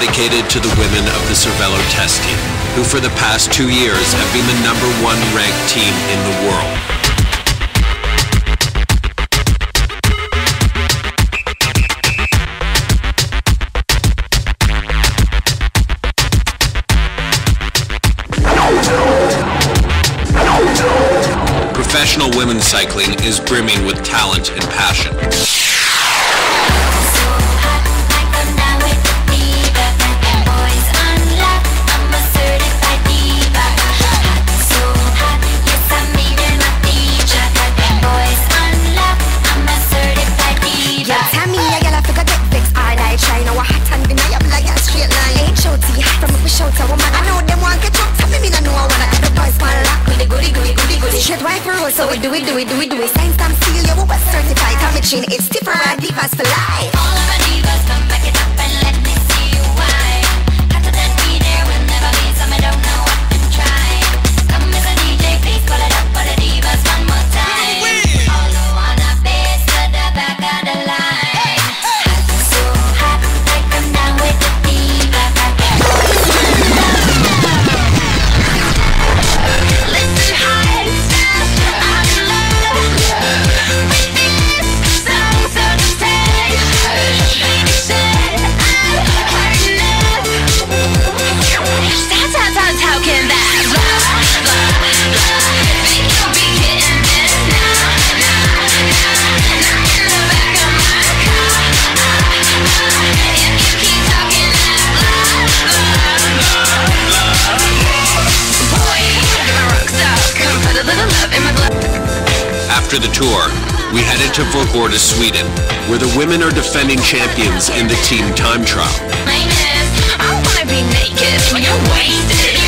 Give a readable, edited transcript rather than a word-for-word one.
dedicated to the women of the Cervelo test team, who for the past 2 years have been the #1 ranked team in the world. Professional women's cycling is brimming with talent and passion. So we do it, Science time seal, you were certified. Come machine, it's different divas for life. All of my divas, come back it up and let me see you why. Hotter than me, there will never be some I don't know what to try. Come as a DJ, please call it up for the divas one more time. All who wanna face to the back of the line. Hot, so hot, like I'm down with the diva. Listen high. After the tour, we headed to Vårgårda, Sweden, where the women are defending champions in the team time trial. I wanna be naked when you're wasted.